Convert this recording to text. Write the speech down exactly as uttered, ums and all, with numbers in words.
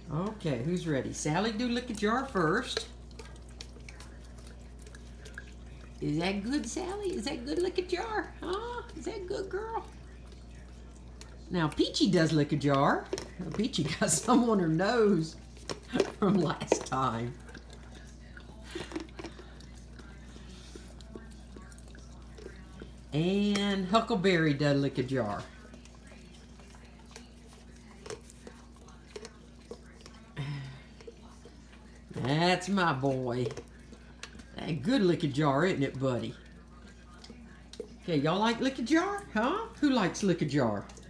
Okay, who's ready? Sally, do lick a jar first. Is that good, Sally? Is that good lick a jar? Huh? Is that good, girl? Now, Peachy does lick a jar. Peachy got some on her nose from last time. And Huckleberry does lick a jar. That's my boy. That good lick a jar, isn't it, buddy? Okay, y'all like lick a jar? Huh? Who likes lick a jar?